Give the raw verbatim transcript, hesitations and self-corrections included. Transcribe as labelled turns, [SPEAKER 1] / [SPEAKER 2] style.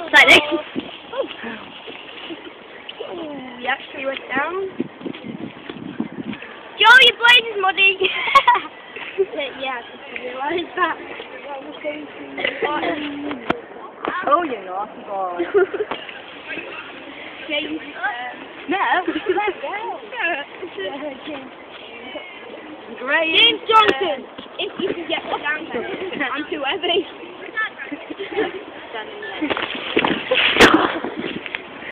[SPEAKER 1] Like this.
[SPEAKER 2] Oh, he actually went down.
[SPEAKER 1] Joe, your blade is muddy.
[SPEAKER 2] Yeah, I just realised that. I was going to...
[SPEAKER 3] Oh, you naughty boy.
[SPEAKER 2] James, um...
[SPEAKER 3] No. Great.
[SPEAKER 2] James Johnson, if you can get me down there, I'm too heavy.